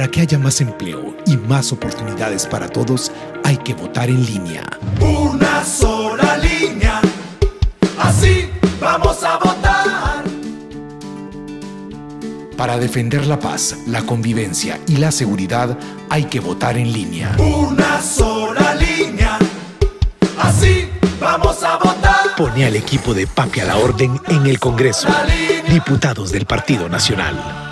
Para que haya más empleo y más oportunidades para todos, hay que votar en línea. Una sola línea, así vamos a votar. Para defender la paz, la convivencia y la seguridad, hay que votar en línea. Una sola línea, así vamos a votar. Pone al equipo de Papi a la orden en el Congreso. Diputados del Partido Nacional.